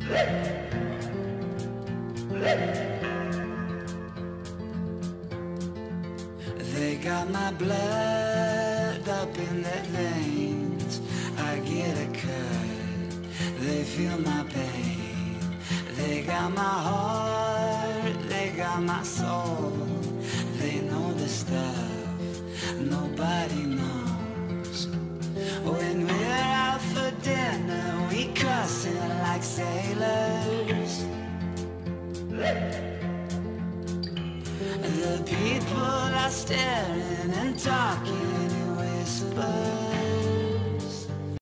They got my blood up in their veins. I get a cut, they feel my pain. They got my heart, they got my soul. They know the stuff nobody knows. When we're out for dinner, we cussing like sailors. The people are staring